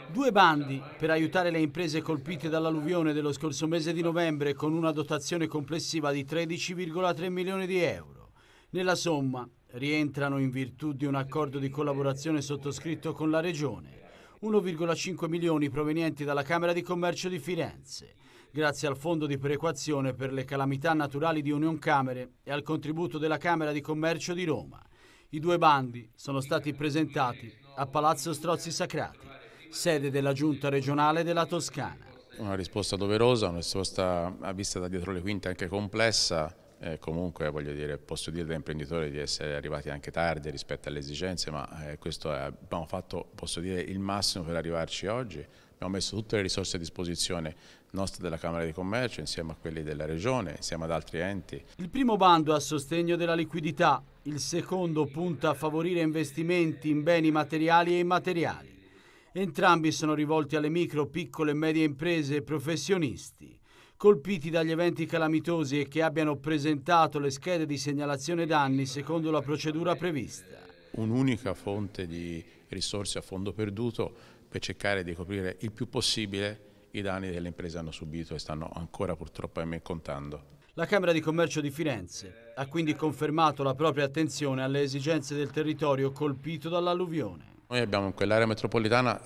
Due bandi per aiutare le imprese colpite dall'alluvione dello scorso mese di novembre con una dotazione complessiva di 13,3 milioni di euro. Nella somma rientrano, in virtù di un accordo di collaborazione sottoscritto con la Regione, 1,5 milioni provenienti dalla Camera di Commercio di Firenze, grazie al Fondo di perequazione per le calamità naturali di Unioncamere e al contributo della Camera di Commercio di Roma. I due bandi sono stati presentati a Palazzo Strozzi Sacrati, sede della Giunta regionale della Toscana. Una risposta doverosa, una risposta vista da dietro le quinte anche complessa. Comunque posso dire da imprenditore di essere arrivati anche tardi rispetto alle esigenze, ma questo abbiamo fatto, posso dire, il massimo per arrivarci oggi. Abbiamo messo tutte le risorse a disposizione nostre della Camera di Commercio insieme a quelli della Regione, insieme ad altri enti. Il primo bando è a sostegno della liquidità, il secondo punta a favorire investimenti in beni materiali e immateriali. Entrambi sono rivolti alle micro, piccole e medie imprese e professionisti colpiti dagli eventi calamitosi e che abbiano presentato le schede di segnalazione danni secondo la procedura prevista. Un'unica fonte di risorse a fondo perduto per cercare di coprire il più possibile i danni che le imprese hanno subito e stanno ancora purtroppo contando. La Camera di Commercio di Firenze ha quindi confermato la propria attenzione alle esigenze del territorio colpito dall'alluvione. Noi abbiamo in quell'area metropolitana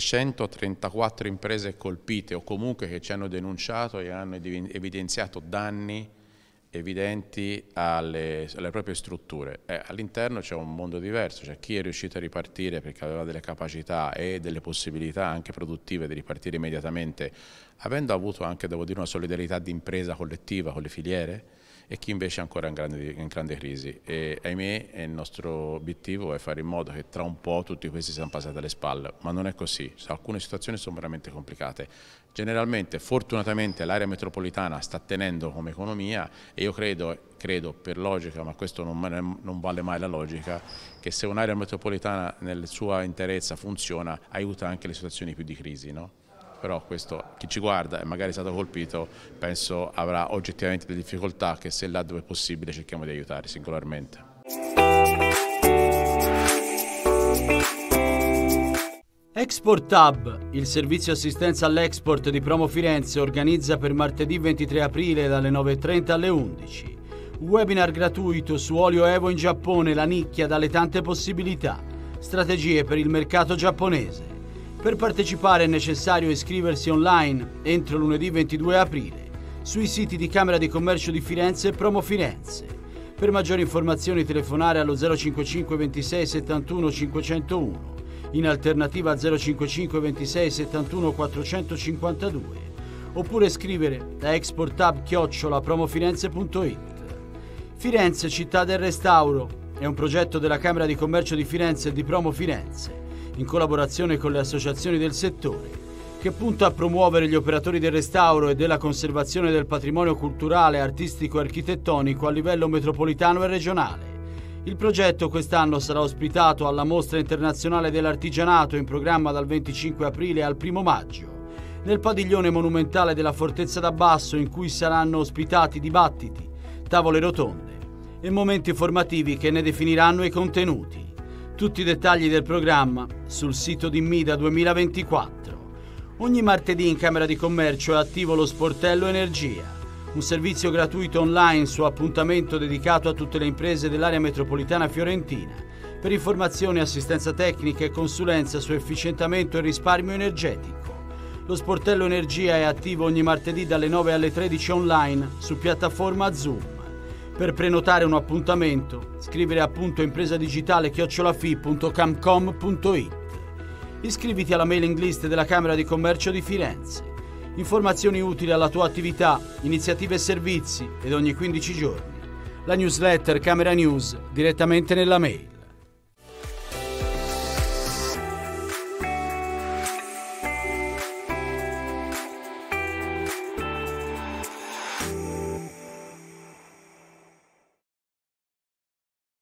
734 imprese colpite o comunque che ci hanno denunciato e hanno evidenziato danni evidenti alle proprie strutture. All'interno c'è un mondo diverso, c'è chi è riuscito a ripartire perché aveva delle capacità e delle possibilità anche produttive di ripartire immediatamente, avendo avuto anche, devo dire, una solidarietà di impresa collettiva con le filiere, e chi invece è ancora in grande crisi. E ahimè il nostro obiettivo è fare in modo che tra un po' tutti questi siano passati alle spalle, ma non è così, alcune situazioni sono veramente complicate. Generalmente, fortunatamente, l'area metropolitana sta tenendo come economia e io credo per logica, ma questo non vale mai la logica, che se un'area metropolitana nella sua interezza funziona, aiuta anche le situazioni più di crisi, no? Però questo, chi ci guarda e magari è stato colpito, penso avrà oggettivamente delle difficoltà che, se là dove è possibile, cerchiamo di aiutare singolarmente. Export Hub, il servizio assistenza all'export di Promo Firenze, organizza per martedì 23 aprile dalle 9:30 alle 11. Un webinar gratuito su olio Evo in Giappone, la nicchia dalle tante possibilità, strategie per il mercato giapponese. Per partecipare è necessario iscriversi online entro lunedì 22 aprile sui siti di Camera di Commercio di Firenze e Promo Firenze. Per maggiori informazioni telefonare allo 055 26 71 501, in alternativa 055 26 71 452, oppure scrivere a exporthub@promofirenze.it. Firenze, città del restauro, è un progetto della Camera di Commercio di Firenze e di Promo Firenze, in collaborazione con le associazioni del settore, che punta a promuovere gli operatori del restauro e della conservazione del patrimonio culturale, artistico e architettonico a livello metropolitano e regionale. Il progetto quest'anno sarà ospitato alla Mostra Internazionale dell'Artigianato, in programma dal 25 aprile al 1 maggio, nel padiglione monumentale della Fortezza d'Abbasso, in cui saranno ospitati dibattiti, tavole rotonde e momenti formativi che ne definiranno i contenuti. Tutti i dettagli del programma sul sito di Mida 2024. Ogni martedì in Camera di Commercio è attivo lo Sportello Energia, un servizio gratuito online su appuntamento dedicato a tutte le imprese dell'area metropolitana fiorentina per informazioni, assistenza tecnica e consulenza su efficientamento e risparmio energetico. Lo Sportello Energia è attivo ogni martedì dalle 9 alle 13 online su piattaforma Zoom. Per prenotare un appuntamento, scrivere appunto impresadigitale@fi.camcom.it. Iscriviti alla mailing list della Camera di Commercio di Firenze. Informazioni utili alla tua attività, iniziative e servizi, ed ogni 15 giorni la newsletter Camera News direttamente nella mail.